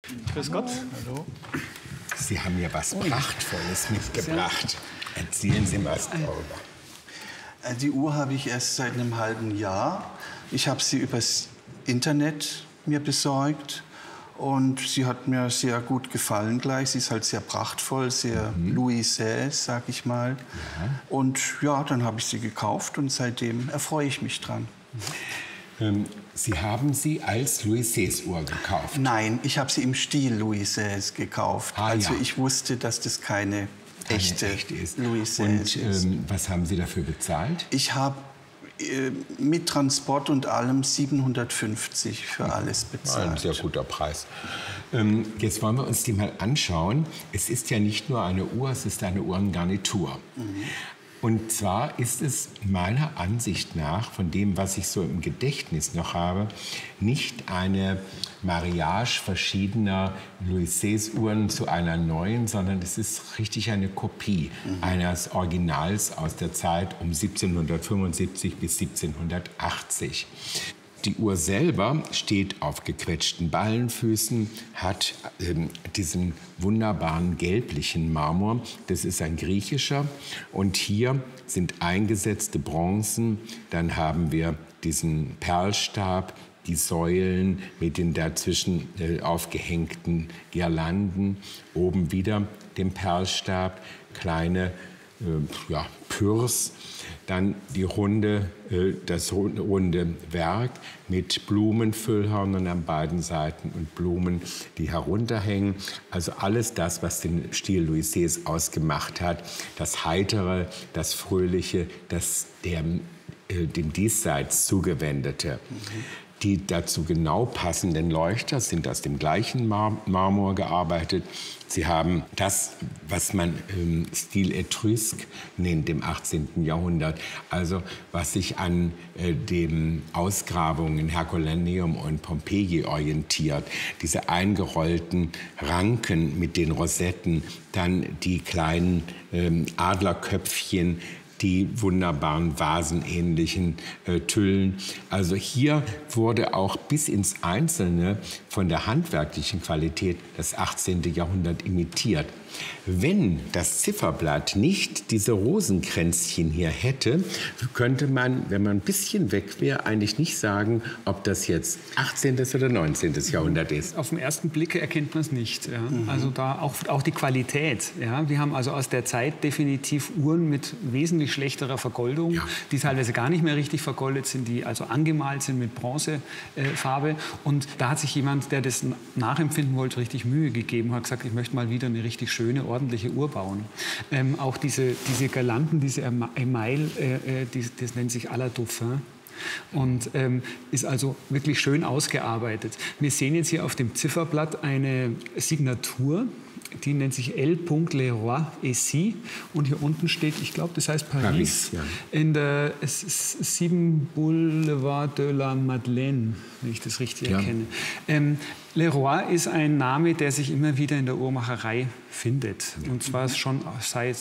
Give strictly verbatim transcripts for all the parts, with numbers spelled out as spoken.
Grüß Gott. Hallo. Sie haben mir was Prachtvolles mitgebracht. Erzählen Sie mal was darüber. Die Uhr habe ich erst seit einem halben Jahr. Ich habe sie übers Internet mir besorgt und sie hat mir sehr gut gefallen gleich. Sie ist halt sehr prachtvoll, sehr mhm. Louis seize, sag ich mal. Ja. Und ja, dann habe ich sie gekauft und seitdem erfreue ich mich dran. Ähm, Sie haben sie als Louis seize Uhr gekauft? Nein, ich habe sie im Stil Louis seize gekauft. Ah, also ja. ich wusste, dass das keine, keine echte, echte ist. Louis seize und, ist. Ähm, was haben Sie dafür bezahlt? Ich habe äh, mit Transport und allem siebenhundertfünfzig für alles bezahlt. Ein sehr guter Preis. Ähm, jetzt wollen wir uns die mal anschauen. Es ist ja nicht nur eine Uhr, es ist eine Uhrengarnitur. Mhm. Und zwar ist es meiner Ansicht nach, von dem, was ich so im Gedächtnis noch habe, nicht eine Mariage verschiedener Louis seize Uhren zu einer neuen, sondern es ist richtig eine Kopie mhm. eines Originals aus der Zeit um siebzehnhundertfünfundsiebzig bis siebzehnhundertachtzig. Die Uhr selber steht auf gequetschten Ballenfüßen, hat ähm, diesen wunderbaren gelblichen Marmor. Das ist ein griechischer. Und hier sind eingesetzte Bronzen. Dann haben wir diesen Perlstab, die Säulen mit den dazwischen äh, aufgehängten Girlanden. Oben wieder den Perlstab, kleine äh, ja, Pürs. Dann die runde, äh, das runde Werk mit Blumenfüllhörnern an beiden Seiten und Blumen, die herunterhängen. Also alles das, was den Stil Louis seize ausgemacht hat. Das Heitere, das Fröhliche, das der, äh, dem Diesseits zugewendete. Mhm. Die dazu genau passenden Leuchter sind aus dem gleichen Mar Marmor gearbeitet. Sie haben das, was man ähm, Stil Etrusque nennt im achtzehnten Jahrhundert, also was sich an äh, den Ausgrabungen in Herculaneum und Pompeji orientiert. Diese eingerollten Ranken mit den Rosetten, dann die kleinen ähm, Adlerköpfchen, die wunderbaren vasenähnlichen äh, Tüllen. Also hier wurde auch bis ins Einzelne von der handwerklichen Qualität das achtzehnte Jahrhundert imitiert. Wenn das Zifferblatt nicht diese Rosenkränzchen hier hätte, könnte man, wenn man ein bisschen weg wäre, eigentlich nicht sagen, ob das jetzt achtzehntes oder neunzehntes Jahrhundert ist. Auf den ersten Blick erkennt man es nicht. Ja. Mhm. Also da auch, auch die Qualität. Ja. Wir haben also aus der Zeit definitiv Uhren mit wesentlich schlechterer Vergoldung, ja. die teilweise gar nicht mehr richtig vergoldet sind, die also angemalt sind mit Bronzefarbe. Äh, Und da hat sich jemand, der das nachempfinden wollte, richtig Mühe gegeben, hat gesagt, ich möchte mal wieder eine richtig schöne, ordentliche Uhr bauen. Ähm, auch diese, diese Girlanden, diese Email, äh, die, das nennt sich à la Dauphin. Und ähm, ist also wirklich schön ausgearbeitet. Wir sehen jetzt hier auf dem Zifferblatt eine Signatur, die nennt sich L. Leroy et Cie. Und hier unten steht, ich glaube, das heißt Paris, Paris ja. in der sieben Boulevard de la Madeleine, wenn ich das richtig ja. erkenne. Ähm, Leroy ist ein Name, der sich immer wieder in der Uhrmacherei findet. Ja. Und zwar schon seit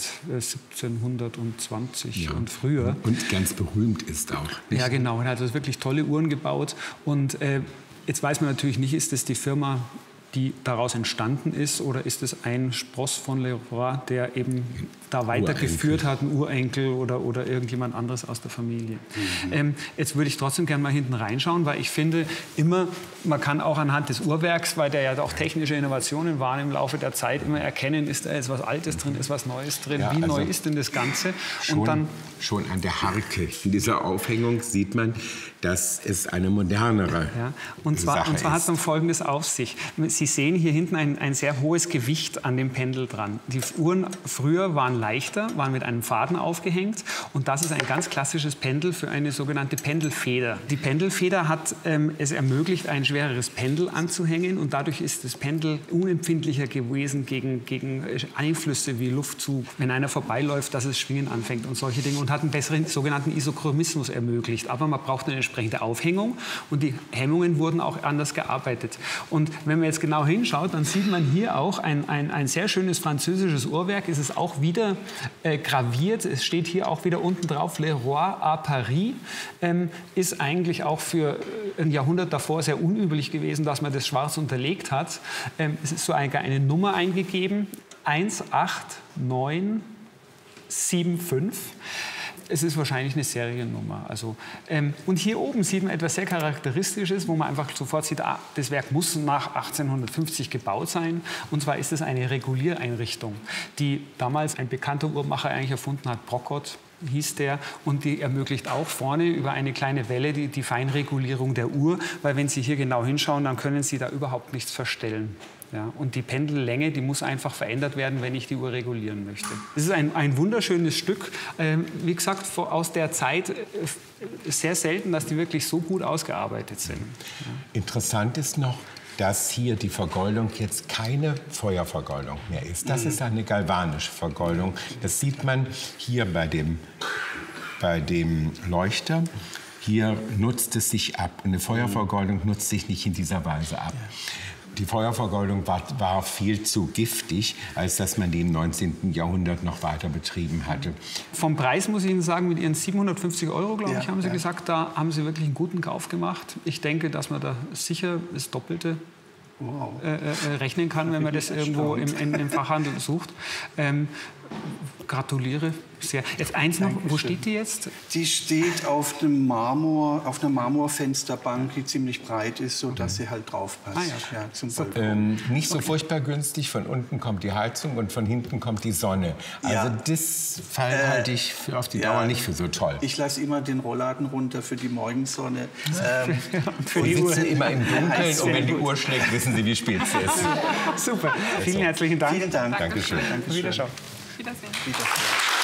siebzehnhundertzwanzig ja. und früher. Und ganz berühmt ist auch. Nicht? Ja, genau. Er hat also wirklich tolle Uhren gebaut. Und äh, jetzt weiß man natürlich nicht, ist das die Firma, die daraus entstanden ist, oder ist es ein Spross von Leroy, der eben da weitergeführt hat, ein Urenkel oder, oder irgendjemand anderes aus der Familie. Mhm. Ähm, jetzt würde ich trotzdem gerne mal hinten reinschauen, weil ich finde immer, man kann auch anhand des Uhrwerks, weil der ja auch technische Innovationen waren im Laufe der Zeit, immer erkennen, ist da jetzt was Altes drin, ist was Neues drin, ja, wie also neu ist denn das Ganze? Schon, Und dann, schon an der Harke in dieser Aufhängung sieht man, dass es eine modernere ja, und zwar, Sache und zwar ist. hat man Folgendes auf sich. Sie sehen hier hinten ein, ein sehr hohes Gewicht an dem Pendel dran. Die Uhren früher waren leichter, waren mit einem Faden aufgehängt, und das ist ein ganz klassisches Pendel für eine sogenannte Pendelfeder. Die Pendelfeder hat ähm, es ermöglicht, ein schwereres Pendel anzuhängen, und dadurch ist das Pendel unempfindlicher gewesen gegen, gegen Einflüsse wie Luftzug, wenn einer vorbeiläuft, dass es schwingen anfängt und solche Dinge, und hat einen besseren sogenannten Isochromismus ermöglicht. Aber man braucht eine entsprechende Aufhängung, und die Hemmungen wurden auch anders gearbeitet. Und wenn man jetzt genau hinschaut, dann sieht man hier auch ein, ein, ein sehr schönes französisches Uhrwerk. Es ist auch wieder äh, graviert. Es steht hier auch wieder unten drauf, Le Roi à Paris. Ähm, ist eigentlich auch für ein Jahrhundert davor sehr unüblich gewesen, dass man das schwarz unterlegt hat. Ähm, es ist so eine, eine Nummer eingegeben, eins acht neun sieben fünf. Es ist wahrscheinlich eine Seriennummer. Also, ähm, und hier oben sieht man etwas sehr Charakteristisches, wo man einfach sofort sieht, ah, das Werk muss nach achtzehnhundertfünfzig gebaut sein. Und zwar ist es eine Reguliereinrichtung, die damals ein bekannter Uhrmacher eigentlich erfunden hat, Brocott hieß der, und die ermöglicht auch vorne über eine kleine Welle die, die Feinregulierung der Uhr, weil wenn Sie hier genau hinschauen, dann können Sie da überhaupt nichts verstellen. Ja, und die Pendellänge, die muss einfach verändert werden, wenn ich die Uhr regulieren möchte. Es ist ein, ein wunderschönes Stück. Ähm, wie gesagt, aus der Zeit äh, sehr selten, dass die wirklich so gut ausgearbeitet sind. Ja. Interessant ist noch, dass hier die Vergoldung jetzt keine Feuervergoldung mehr ist. Das mhm. ist eine galvanische Vergoldung. Das sieht man hier bei dem, bei dem Leuchter. Hier nutzt es sich ab. Eine Feuervergoldung nutzt sich nicht in dieser Weise ab. Ja. Die Feuervergoldung war, war viel zu giftig, als dass man die im neunzehnten Jahrhundert noch weiter betrieben hatte. Vom Preis muss ich Ihnen sagen, mit Ihren siebenhundertfünfzig Euro, glaube ja, ich, haben Sie ja. gesagt, da haben Sie wirklich einen guten Kauf gemacht. Ich denke, dass man da sicher das Doppelte wow. äh, äh, rechnen kann, wenn man das irgendwo im, im, im Fachhandel sucht. Ähm, gratuliere sehr. Jetzt eins noch, wo steht die jetzt? Die steht auf einem Marmor, auf einer Marmorfensterbank, die ziemlich breit ist, sodass mhm. sie halt drauf passt. Ah, ja. Ja, zum so, ähm, nicht so okay. furchtbar günstig. Von unten kommt die Heizung und von hinten kommt die Sonne. Also ja. das Fall äh, halte ich für auf die Dauer ja. nicht für so toll. Ich lasse immer den Rollladen runter für die Morgensonne. Ähm, für die Uhr. Sitzen immer im Dunkeln und wenn die Uhr schlägt, wissen Sie, wie spät es ist. Super. Vielen herzlichen Dank. Vielen Dank. Dankeschön. Dankeschön. Wiederschauen. Wiedersehen. Wiedersehen.